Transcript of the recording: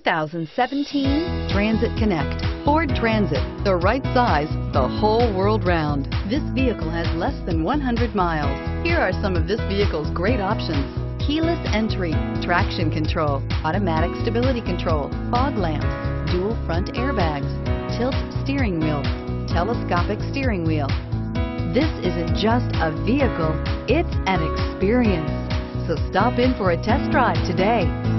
2017 Transit Connect. Ford Transit, the right size the whole world round. This vehicle has less than 100 miles. Here are some of this vehicle's great options: keyless entry, traction control, automatic stability control, fog lamps, dual front airbags, tilt steering wheel, telescopic steering wheel. This isn't just a vehicle, it's an experience. So stop in for a test drive today.